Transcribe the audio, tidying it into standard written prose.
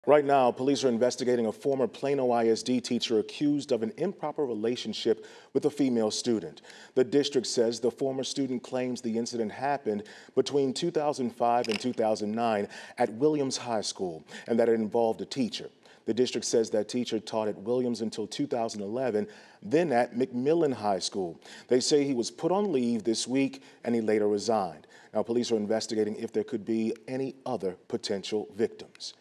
Right now, police are investigating a former Plano ISD teacher accused of an improper relationship with a female student. The district says the former student claims the incident happened between 2005 and 2009 at Williams High School and that it involved a teacher. The district says that teacher taught at Williams until 2011, then at McMillan High School. They say he was put on leave this week and he later resigned. Now, police are investigating if there could be any other potential victims.